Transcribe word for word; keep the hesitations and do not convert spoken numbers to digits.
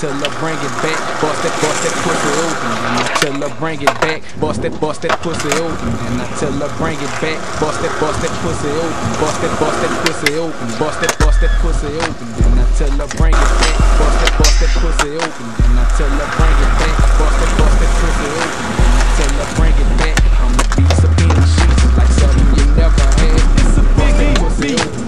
tell her bring it back. Bust that, bust that pussy open. Then I tell her bring it back. Bust that, bust that pussy open. Then I tell her bring it back. Bust that, bust that pussy open. Bust that, bust that pussy open. Bust that, bust that pussy open. Then I tell her bring it back. Bust that, bust that pussy open. Then I tell her bring it back. Bust that, bust that pussy open. Then I tell her bring it back. I'ma be subpoena sheets like something you never had. Bust that pussy open.